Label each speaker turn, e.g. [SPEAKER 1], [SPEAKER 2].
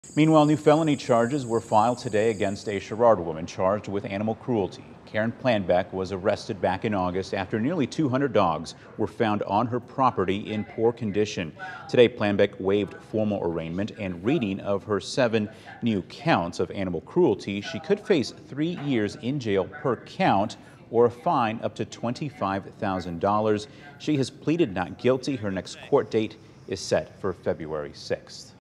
[SPEAKER 1] Meanwhile, new felony charges were filed today against a Sherrard woman charged with animal cruelty. Karen Plambeck was arrested back in August after nearly 200 dogs were found on her property in poor condition. Today, Plambeck waived formal arraignment and reading of her 7 new counts of animal cruelty. She could face 3 years in jail per count or a fine up to $25,000. She has pleaded not guilty. Her next court date is set for February 6th.